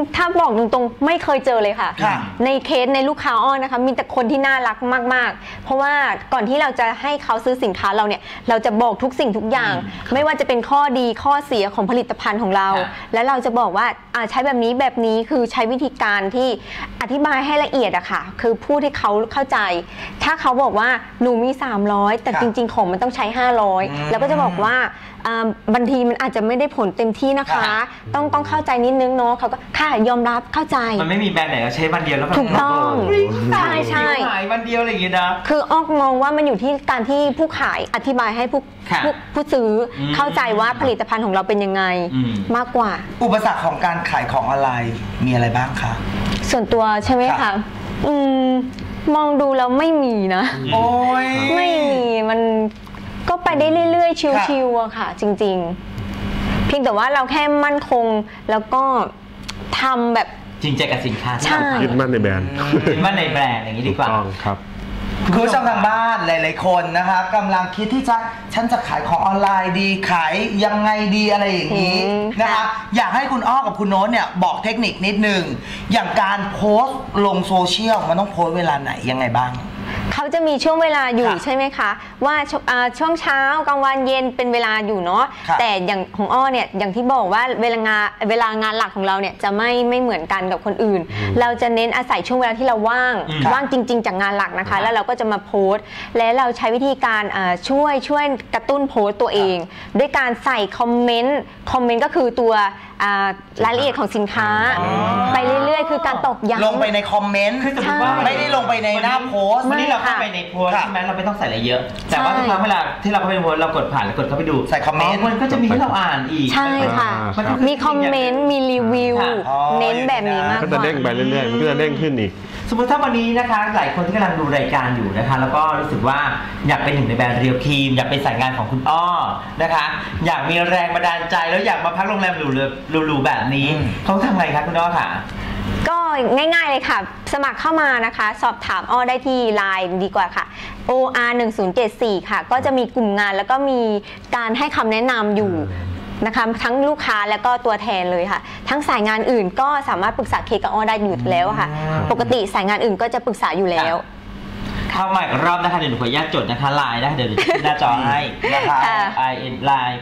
A: ถ้าบอกตรงๆไม่เคยเจอเลยค่ะ
C: ค่ะ
A: ในเคสในลูกค้าอ้อนนะคะมีแต่คนที่น่ารักมากๆ เพราะว่าก่อนที่เราจะให้เขาซื้อสินค้าเราเนี่ยเราจะบอกทุกสิ่งทุกอย่าง ไม่ว่าจะเป็นข้อดีข้อเสียของผลิตภัณฑ์ของเรา และเราจะบอกว่าใช้แบบนี้คือใช้วิธีการที่อธิบายให้ละเอียดอะค่ะคือพูดให้เขาเข้าใจ ถ้าเขาบอกว่าหนูมี300แต่จริงๆของมันต้องใช้500แล้วก็จะบอกว่าบางทีมันอาจจะไม่ได้ผลเต็มที่นะคะ ต้องเข้าใจนิดนึงเนาะเขาก็ค่ะยอมรับเข้าใจ
B: มันไม่มีแบรนด์ไหนใช้วันเดียวแล้วแบบ
A: ถูกต้องใช่ใช่
B: หายวันเดียวอะไรอย่างเงี้ยนะ
A: คืออ้อมองว่ามันอยู่ที่การที่ผู้ขายอธิบายให้ผู้ซื้อเข้าใจว่าผลิตภัณฑ์ของเราเป็นยังไงมากกว่า
C: อุปสรรคของการขายของออนไลน์มีอะไรบ้างคะ
A: ส่วนตัวใช่ไหม
C: ครั
A: คะ
C: บ
A: มองดูแล้วไม่มีนะ
C: โอ้ย
A: ไม่มีมันก็ไปได้เรื่อยๆชิวๆอะค่ะ จริงๆ เพียงแต่ว่าเราแค่มั่นคงแล้วก็ทำแบบ
B: จริงใจกับสินค้าที่
A: ใช่
B: เรา
D: ยึดมั่นในแบรนด์
B: คิดว่าในแบรนด์อย่างนี้ดีกว่า
D: ต้องครับ
C: คุณผู้ชมทางบ้านหลายๆคนนะคะกำลังคิดที่ฉันจะขายของออนไลน์ดีขายยังไงดีอะไรอย่างนี้นะคะ
A: ค่ะ
C: อยากให้คุณอ้อกับคุณโน้ตเนี่ยบอกเทคนิคนิดนึงอย่างการโพสต์ลงโซเชียลมันต้องโพสต์เวลาไหนยังไงบ้าง
A: เขาจะมีช่วงเวลาอยู่
C: ค่ะ
A: ใช่ไหมคะว่าช่วงเช้ากลางวันเย็นเป็นเวลาอยู่เนาะ
C: ค่ะ
A: แต่อย่างของอ้อเนี่ยอย่างที่บอกว่าเวลางานหลักของเราเนี่ยจะไม่เหมือนกันกับคนอื่น เราจะเน้นอาศัยช่วงเวลาที่เราว่างจริงๆจากงานหลักนะคะ แล้วเราก็จะมาโพสต์และเราใช้วิธีการช่วยกระตุ้นโพสต์ตัวเอง ด้วยการใส่คอมเมนต์ก็คือตัวรายละเอียดของสินค้า ไปเรื่อยๆ คือการตอกย้ำ
C: ลงไปในคอมเมนต์
B: คือสมมติว่า
C: ไม่ได้ลงไปในหน้าโพสต์
B: วันนี้เราเข้าไปในโพสต์
C: ค่ะ
B: ใช่ไหมเราไม่ต้องใส่อะไรเยอะ แต่ว่าทุกครั้งเวลาที่เราเข้าไปในโพสต์เรากดผ่านหรือกดเข้าไปดู
C: ใส่คอมเมนต์
B: มันก็จะมีให้เราอ่านอีก
A: ใช่ค่ะ
B: มันก็
A: มีคอมเมนต์ มีรีวิว
B: ค่ะ
A: เน้นแบบนี้มาก
D: ก็
A: ก
D: จะ
A: ว่า
D: เด้งไปเรื่อยๆ มันก็จะเด้งขึ้นอีก
B: สมมติถ้าวันนี้นะคะหลายคนที่กำลังดูรายการอยู่นะคะ แล้วก็รู้สึกว่าอยากเป็นหนึ่งในแบรนด์เรียวครีมอยากเป็นสายงานของคุณอ้อนะคะ อยากมีแรงบันดาลใจแล้วอยากมาพักโรงแรมหรูๆแบบนี้เขาทำไงคะคุณอ้อค่ะ
A: ก็ง่ายๆเลยค่ะ สมัครเข้ามานะคะ สอบถามอ้อได้ที่ LINE ดีกว่าค่ะ OR 1074ค่ะ ก็จะมีกลุ่มงานแล้วก็มีการให้คำแนะนำอยู่นะคะทั้งลูกค้าแล้วก็ตัวแทนเลยค่ะ ทั้งสายงานอื่นก็สามารถปรึกษาเคกับอ้อได้อยู่แล้วค่ะ ปกติสายงานอื่นก็จะปรึกษาอยู่แล้ว
B: เข้ามาอีกรอบนะคะเดี๋ยวหนูขออนุญาตจดนะคะไลน์นะคะเดี๋ยวหนูขึ้นหน้าจอให้นะคะ
A: ค่ะ
B: IN Line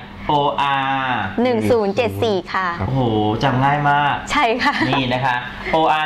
B: OR
A: 1074 ค่ะ
B: โอ้โหจำง่ายมาก
A: ใช่ค่ะ
B: นี่นะคะ OR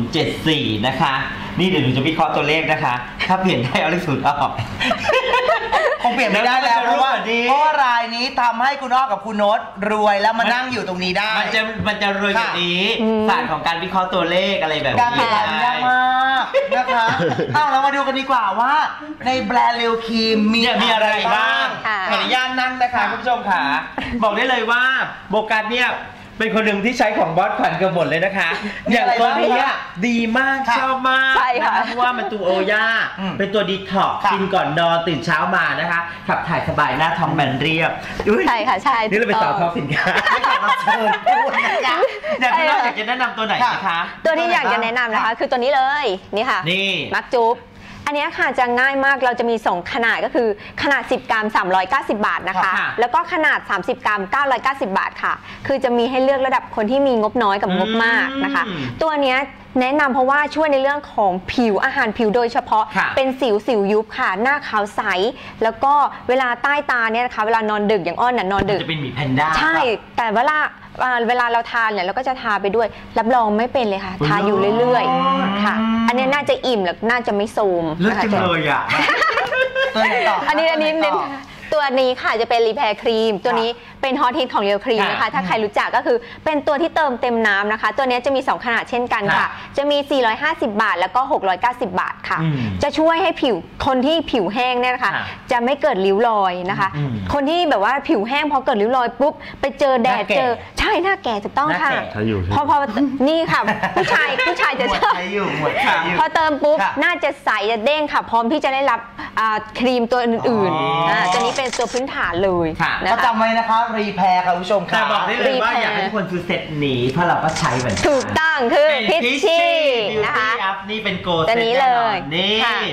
B: 1074นะคะนี่เดี๋ยวหนูจะวิเคราะห์ตัวเลขนะคะ ถ้าเปลี่ยนได้เอาเลข0ออก
C: คงเปลี่ยนไม่ได้แล้วเพราะว่ารายนี้ทำให้คุณอ้อกับคุณโน้ตรวยแล้วมานั่งอยู่ตรงนี้ได้
B: มันจะรวยกว่านี้ศาสตร์ของการวิเคราะห์ตัวเลขอะไรแบบ
C: การ
B: นี้
C: ตลาดยากมากนะคะเรามาดูกันดีกว่าว่าในแบรนด์เรียวครีมมีอะไรบ้าง
A: ค่ะ
B: ขออนุญาตนั่งนะคะคุณผู้ชมค่ะบอกได้เลยว่าโบกัสเนี่ยเป็นคนหนึ่งที่ใช้ของบอสขวัญเกือบหมดเลยนะคะ อย่างตัวนี้อะดีมาก
C: ค่ะ
B: ชอบมาก
A: ใช่ค่ะ
B: นเพราะว่ามันตัวโอย่าเป็นตัวดีท็อกซ์
C: ค่ะ
B: กินก่อนนอนตื่นเช้ามานะคะขับถ่ายสบายหน้าท้องแบนเรียบอุ๊ย
A: ใช่ค่ะใช่
B: นี่เราเป็นสาวท้องสินค้า
C: ไม่ขอรับเชิญพูดนะคะ
B: อยากคุณน้องอยากจะแนะนำตัวไหนไหมคะ
A: ตัวที่อยากจะแนะนำนะคะ คือตัวนี้เลยนี่ค่ะ
B: นี่
A: มักจุ๊บอันนี้ค่ะจะง่ายมากเราจะมี2ขนาดก็คือขนาด10 กรัม 390 บาทนะคะ
B: ค่ะ
A: แล้วก็ขนาด30 กรัม 990 บาทค่ะ คือจะมีให้เลือกระดับคนที่มีงบน้อยกับงบมากนะคะ ตัวเนี้ยแนะนำเพราะว่าช่วยในเรื่องของผิวอาหารผิวโดยเฉพาะ
B: ค่ะ
A: เป็นสิวยุบค่ะ หน้าขาวใส แล้วก็เวลาใต้ตาเนี่ยนะคะเวลานอนดึกอย่างอ้อนน่ะนอนดึก
B: จะเป็นหมีแพนด้า
A: ใช่ แต่เวลาเราทานเนี่ยเราก็จะทาไปด้วย รับรองไม่เป็นเลยค่ะ ทาอยู่เรื่อยๆ ค่ะ อันนี้น่าจะอิ่มแล้วน่าจะไม่โทรม
B: เลือก
A: นะคะ
B: จังเลยอ่ะ
C: ตัวไหนต่อ
A: อันนี้
C: ตัวไห
A: เน้น
C: ต่อ
A: ตัวนี้ค่ะจะเป็นรีแพร์ครีม ตัวนี้เป็นฮอตฮิตของเรียวครีมนะคะ
B: ค่ะ
A: ถ้าใครรู้จักก็คือเป็นตัวที่เติมเต็มน้ำนะคะ ตัวนี้จะมี 2 ขนาดเช่นกันค่ะ
B: ค่ะ
A: จะมี 450 บาทแล้วก็ 690 บาทค่ะ
B: อืม
A: จะช่วยให้ผิวคนที่ผิวแห้งเนี่ยนะคะ
B: ค่ะ
A: จะไม่เกิดริ้วรอยนะคะ
B: อืม
A: คนที่แบบว่าผิวแห้งพอเกิดริ้วรอยปุ๊บไปเจอแดด
B: หน้าแก่
A: เจอใช่หน้าแก่ถูกต้อง
B: หน้า
A: ค่ะ
B: แก่
D: ใช้อยู่
A: พอนี่ค่ะ ผู้ชายจะ
C: หมวด
A: ชอบ
C: ใช้อยู่หมวดใช้อยู่
A: พอเติมปุ๊บ
C: ค่ะ
A: น่าจะใสจะเด้งค่ะ พร้อมที่จะได้รับครีมตัวอื่น
C: อ๋อ
A: ตัวนี้เป็นตัวพื้นฐานเลย
B: ค่ะ
A: นะ
C: ก็
A: คะ
C: จำไว้นะคะรีแพร์ค่ะคุณผู้ชม
B: แต่
C: ค่ะ
B: บอกได้เลยว่า
A: รีแพร์
B: อยากให้ทุกคนซื้อเซ็ตนี้เพราะเราก็ใช้เหมือนกัน
A: ถูกต้องคือ
B: เป็น
A: พิชชี่
B: Peachy
A: นะคะ
B: Beauty Up นี่เป็นโก
A: ตัวนี้เลย
B: นี่
A: ค่ะ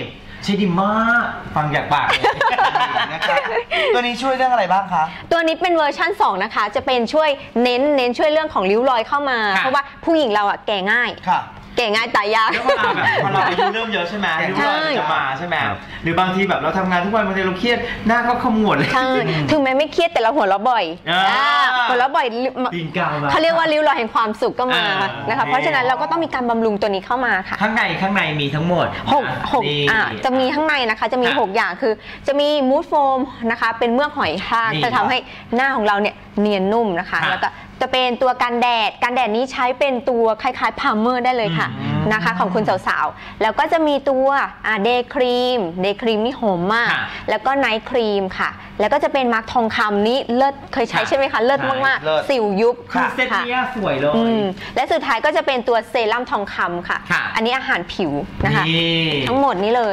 B: ใช่ดีมากฟังจากปากเลย
C: นะครับตัวนี้ช่วยเรื่องอะไรบ้างคะ
A: ตัวนี้เป็นเวอร์ชั่น2นะคะจะเป็นช่วยเน้นช่วยเรื่องของริ้วรอยเข้ามาเพราะว่าผู้หญิงเราแก่ง่ายแก่ง่ายตายยาก
B: แล้วพอเราอายุเริ่มเยอะใช่ไหมริ้วรอยจะมาใช่ไหมหรือบางทีแบบเราทำงานทุกวันบางทีเราเครียดหน้าก็ขมวดเลย
A: ใช่ถึงแม้ไม่เครียดแต่เราหัวเราะบ่อยหัวเราะบ่อยเขาเรียกว่าริ้วรอยแห่งความสุขก็มานะคะเพราะฉะนั้นเราก็ต้องมีการบำรุงตัวนี้เข้ามาค่ะ
B: ข้างในมีทั้งหมด
A: 6จะมีข้างในนะคะจะมี6อย่างคือจะมีมูดโฟมนะคะเป็นเมือกหอยทากจะทำให้หน้าของเราเนี่ยเนียนนุ่มนะคะแล้วก็จะเป็นตัวกันแดดนี้ใช้เป็นตัวคล้ายๆพาร์เมอร์ได้เลยค่ะนะคะของคุณสาวๆแล้วก็จะมีตัวเดย์ครีมนี่หอมมากแล้วก็ไนท์ครีมค่ะแล้วก็จะเป็นมาร์คทองคำนี้เลิศเคยใช้ใช่ไหมคะเลิศมากๆสิวยุบ
B: คือเซตนี้สวยเลย
A: และสุดท้ายก็จะเป็นตัวเซรั่มทองคำค่ะอันนี้อาหารผิวนะคะทั้งหมดนี้เลย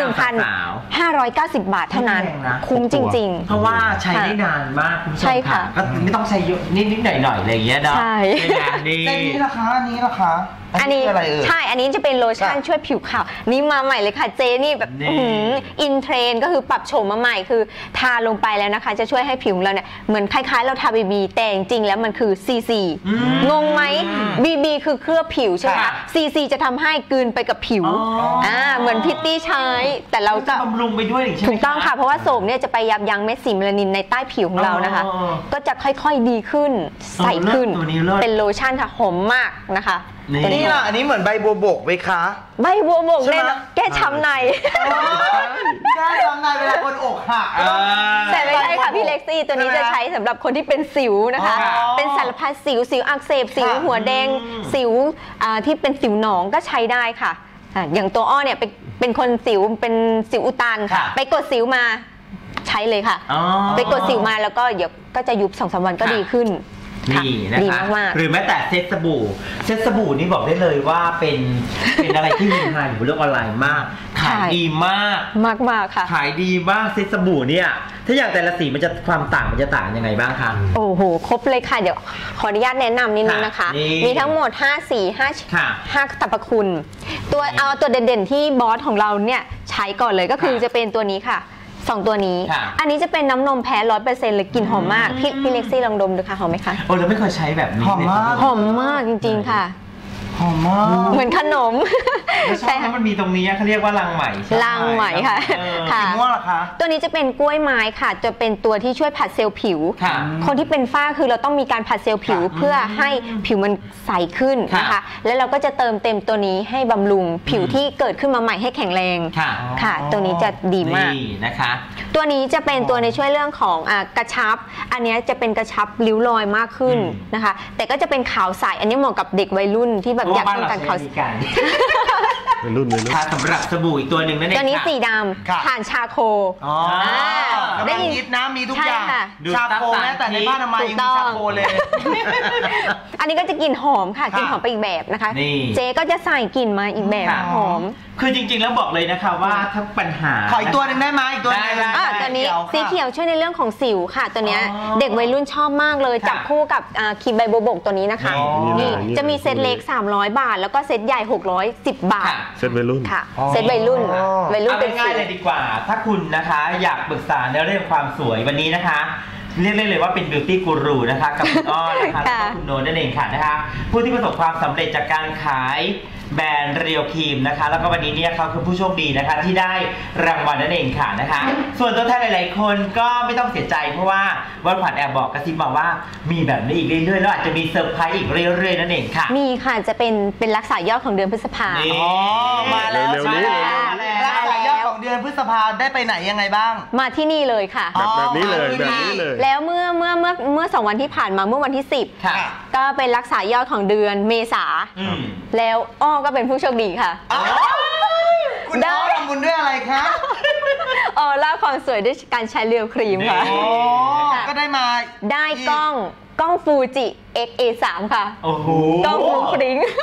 A: 1,590 บาทเท่านั้นคุ้มจริงๆ
B: เพราะว่าใช้ได้นานมากคุณผู้ชมค่ะก็ไม่ต้องใช้เยอะนิดหน่อยอะไรอย่างเงี้ยเนาะ
A: ใช่
C: เส้นนี้ราคาอันนี้
A: ใช่อันนี้จะเป็นโลชั่นช่วยผิวขาวนี่มาใหม่เลยค่ะเจนี่แบบอินเทรนก็คือปรับโฉมมาใหม่คือทาลงไปแล้วนะคะจะช่วยให้ผิวเราเนี่ยเหมือนคล้ายๆเราทาบีแต่จริงๆแล้วมันคือCCงงไหมบีคือเคลือบผิวใช่ไหมคะCCจะทำให้กลืนไปกับผิวเหมือนพิตตี้ใช้แต่เราก็
B: บำรุงไปด้วยใช่ไหม
A: ถูกต้องค่ะเพราะว่าโสมเนี่ยจะไปยับยั้งเม็ดสีเมลานินในใต้ผิวของเรานะคะก็จะค่อยๆดีขึ้นใสขึ้นเป็นโลชั่นค่ะหอมมากนะคะ
C: นี่ล่ะอันนี้เหมือนใบบัวบกไหมคะ
A: ใบบัวบกเนี่ยแก้ช้ำใน
C: แก้ช้ำในเวลาคนอกหัก
A: แต่ไม่ใช่ค่ะพี่เล็กซี่ตัวนี้จะใช้สำหรับคนที่เป็นสิวนะคะเป็นสารพัดสิวอักเสบสิวหัวแดงสิวที่เป็นสิวหนองก็ใช้ได้ค่ะอย่างตัวอ้อเนี่ยเป็นคนสิวเป็นสิวอุดตันไปกดสิวมาใช้เลยค่ะไปกดสิวมาแล้วก็เดี๋ยวก็จะยุบ 2-3 วันก็ดีขึ้น
B: นี่นะคะหรือแม้แต่เซตสบู่นี่บอกได้เลยว่าเป็นอะไรที่มีขายอยู่บนโลกออนไลน์มากขายดีม
A: ากค่ะ
B: ขายดีมากเซตสบู่เนี่ยถ้าอย่างแต่ละสีมันจะความต่างมันจะต่างยังไงบ้างคะ
A: โอ้โหครบเลยค่ะเดี๋ยวขออนุญาตแนะนำนิดนึงนะคะมีทั้งหมด5สี5สรรพคุณตัวเด่นๆที่บอสของเราเนี่ยใช้ก่อนเลยก็คือจะเป็นตัวนี้ค่ะ2ตัวนี้อันนี้จะเป็นน้ำนมแพ้ 100% เลยกลิ่นหอมมากพี่เล็กซี่ลองดมดูค่ะหอมไหมคะ
B: โอ้เราไม่เคยใช้แบบนี้
A: หอมมากจริงๆค่ะ
C: หอมมาก
A: เหมือนขนม
B: ใช่ค่ะมันมีตรงนี้เขาเรียกว่ารังไหม
A: ค่ะ
C: สีม่วงเหรอคะ
A: ตัวนี้จะเป็นกล้วยไม้ค่ะจะเป็นตัวที่ช่วยผัดเซลล์ผิวคนที่เป็นฝ้าคือเราต้องมีการผัดเซลล์ผิวเพื่อให้ผิวมันใสขึ้นนะคะแล้วเราก็จะเติมเต็มตัวนี้ให้บำรุงผิวที่เกิดขึ้นมาใหม่ให้แข็งแรงค่ะตัวนี้จะดีมาก
B: นะคะ
A: ตัวนี้จะเป็นตัวในช่วยเรื่องของกระชับอันนี้จะเป็นกระชับริ้วรอยมากขึ้นนะคะแต่ก็จะเป็นขาวใสอันนี้เหมาะกับเด็กวัยรุ่นที่แบบอยากต้องการขาว
D: เป็นรุ่นเลย
B: สำหรับสบู่อีกตัวหนึ่งนั่นเอง
A: ตัวนี้สีดำผ่านชาโค
C: ได้ยินนะมีทุกอย่างชาโคแม้แต่ในผ้าอนามัยยังมีชาโคเลย
A: อันนี้ก็จะกลิ่นหอมค่ะกลิ่นหอมไปอีกแบบนะคะเจ๊ก็จะใส่กลิ่นมาอีกแบบหอม
B: คือจริงๆแล้วบอกเลยนะคะว่าถ้าปัญหา
C: ขออีกตัวหนึ่งได้ไหมอีกตัวนึง
A: ตัวนี้สีเขียวช่วยในเรื่องของสิวค่ะตัวนี้เด็กวัยรุ่นชอบมากเลยจับคู่กับครีมใบบัวบกตัวนี้นะคะนี่จะมีเซตเล็ก300 บาทแล้วก็เซตใหญ่610 บาท
D: เซตวัยรุ่น
A: ค่ะเซตวัยรุ่น
B: เป็นง่ายเลยดีกว่าถ้าคุณนะคะอยากปรึกษาในเรื่องความสวยวันนี้นะคะเรียกได้เลยว่าเป็นบิวตี้กูรูนะคะกับคุณอ้อนะคะแล้วก็คุณโนนั่นเองค่ะนะคะผู้ที่ประสบความสำเร็จจากการขายแบรนด์เรียวครีมนะคะแล้วก็วันนี้เนี่ยเขาคือผู้โชคดีนะคะที่ได้รางวัลนั่นเองค่ะนะคะส่วนตัวแทนหลายๆคนก็ไม่ต้องเสียใจเพราะว่าวันผ่านแอบบอกกระซิบมาว่ามีแบบนี้อีกเรื่อยๆแล้วอาจจะมีเซอร์ไพรส์อีกเรื่อยๆนั่นเองค่ะ
A: มีค่ะจะเป็นรักษายอดของเดือนพฤษภา
C: มาแล้วรักษายอดของเดือนพฤษภาได้ไปไหนยังไงบ้าง
A: มาที่นี่เลยค่ะ
D: แบบนี้เลย
A: แล้วเมื่อ2 วันที่ผ่านมาเมื่อวันที่10ก็เป็นรักษายอดของเดือนเมษาแล้วอ้อก็เป็นผู้โชคดีค่ะ
C: คุณอ้อทำบุญด้วยอะไรคะ
A: ล่าความสวยด้วยการใช้เรียวครีมค่ะ
C: ก็ได้
A: กล้องฟูจิ XA3 ค่ะ
B: โอ้โห
A: กล้องฟูฟริ้ง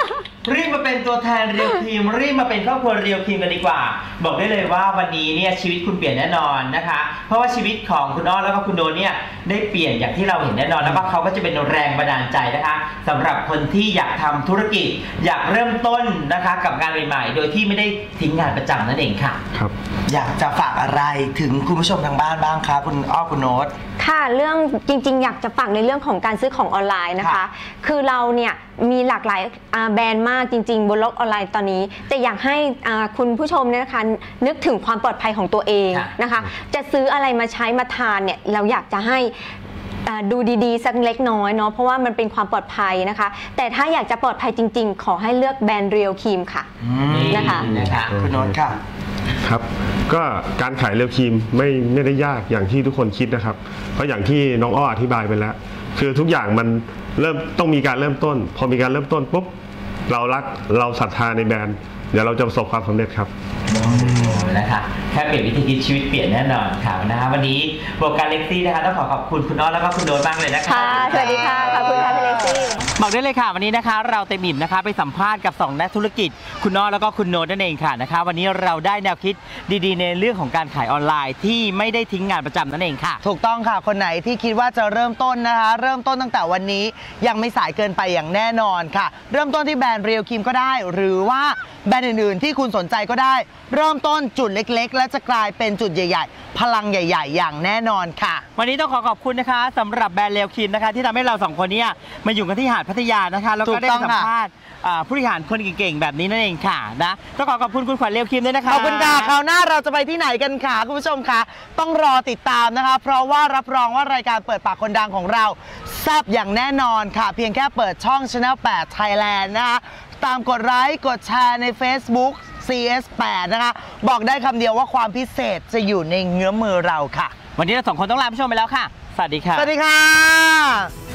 B: รีบมาเป็นตัวแทนเรียวครีมรีบมาเป็นครอบครัวเรียวครีมกันดีกว่าบอกได้เลยว่าวันนี้เนี่ยชีวิตคุณเปลี่ยนแน่นอนนะคะเพราะว่าชีวิตของคุณอ้อแล้วก็คุณโดนเนี่ยได้เปลี่ยนอย่างที่เราเห็นแน่นอนแล้วก็เขาก็จะเป็นแรงบันดาลใจนะคะสำหรับคนที่อยากทำธุรกิจอยากเริ่มต้นนะคะกับงานใหม่ๆโดยที่ไม่ได้ทิ้งงานประจำนั่นเองค่ะ
D: ครับ
C: อยากจะฝากอะไรถึงคุณผู้ชมทางบ้านบ้างคะคุณอ้อคุณโน้ต
A: ค่ะเรื่องจริงๆอยากจะฝากในเรื่องของการซื้อของออนไลน์นะคะคือเราเนี่ยมีหลากหลายแบรนด์มากจริงๆบนโลกออนไลน์ตอนนี้แต่อยากให้คุณผู้ชมเนี่ยนะคะนึกถึงความปลอดภัยของตัวเองนะคะจะซื้ออะไรมาใช้มาทานเนี่ยเราอยากจะให้ดูดีๆสักเล็กน้อยเนาะเพราะว่ามันเป็นความปลอดภัยนะคะแต่ถ้าอยากจะปลอดภัยจริงๆขอให้เลือกแบรนด์เรียวครีมค่ะนะคะ
C: คุณโน้ตค่ะ
D: ครับก็การขายเรียวครีมไม่ได้ยากอย่างที่ทุกคนคิดนะครับเพราะอย่างที่น้องอ้ออธิบายไปแล้วคือทุกอย่างมันต้องมีการเริ่มต้นพอมีการเริ่มต้นปุ๊บเรารักเราศรัทธาในแบรนด์เดี๋ยวเราจะประสบความสำเร็จครับ
B: นะคะแค่เปลี่ยนวิธีคิดชีวิตเปลี่ยนแน่นอนค่ะนะคะวันนี้โบการเล็กซี่นะคะต้องขอบคุณคุณอ้อแล้วก็คุณโดนมากเลยนะคะ
A: สวัสดีค่ะขอบคุณค่ะพี่เล็กซี่
B: บอกได้เลยค่ะวันนี้นะคะเราเต็มอิ่มนะคะไปสัมภาษณ์กับ2นักธุรกิจคุณอ้อแล้วก็คุณโนนั่นเองค่ะนะคะวันนี้เราได้แนวคิดดีๆในเรื่องของการขายออนไลน์ที่ไม่ได้ทิ้งงานประจำนั่นเองค่ะ
C: ถูกต้องค่ะคนไหนที่คิดว่าจะเริ่มต้นนะคะเริ่มต้นตั้งแต่วันนี้ยังไม่สายเกินไปอย่างแน่นอนค่ะเริ่มต้นที่แบรนด์เรียวครีมก็ได้หรือว่าแบรนด์อื่นๆที่คุณสนใจก็ได้เริ่มต้นจุดเล็กๆและจะกลายเป็นจุดใหญ่ๆพลังใหญ่ๆอย่างแน่นอนค่ะ
B: วันนี้ต้องขอบคุณนะคะสำหรับแบรนด์เรียวครีมนะคะที่ทำให้เรา2คนนี้มาอยู่กันที่หาดพัทยานะคะแล้วก็ได้สัมภาษณ์ผู้บริหารคนเก่งๆแบบนี้นั่นเองค่ะนะต้องขอบคุณคุณขวัญเรียวครีมด้วยนะคะ
C: ขอบคุณค่ะคราวหน้าเราจะไปที่ไหนกันค่ะคุณผู้ชมคะต้องรอติดตามนะคะเพราะว่ารับรองว่ารายการเปิดปากคนดังของเราแซ่บอย่างแน่นอนค่ะเพียงแค่เปิดช่อง Channel 8 Thailand นะคะตามกดไลค์กดแชร์ใน Facebook CS8 นะคะบอกได้คำเดียวว่าความพิเศษจะอยู่ในเงื้อมือเราค่ะ
B: วันนี้เรา2คนต้องลาผู้ชมไปแล้วค่ะสวัสดีค่ะ
C: สวัสดีค่ะ